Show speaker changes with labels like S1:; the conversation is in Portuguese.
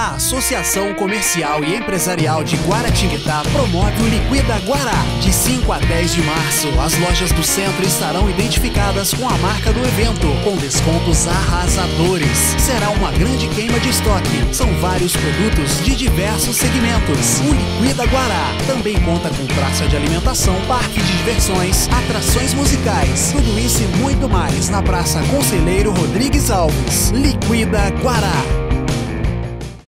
S1: A Associação Comercial e Empresarial de Guaratinguetá promove o Liquida Guará. De 5 a 10 de março, as lojas do centro estarão identificadas com a marca do evento, com descontos arrasadores. Será uma grande queima de estoque. São vários produtos de diversos segmentos. O Liquida Guará também conta com praça de alimentação, parque de diversões, atrações musicais. Tudo isso e muito mais na Praça Conselheiro Rodrigues Alves. Liquida Guará.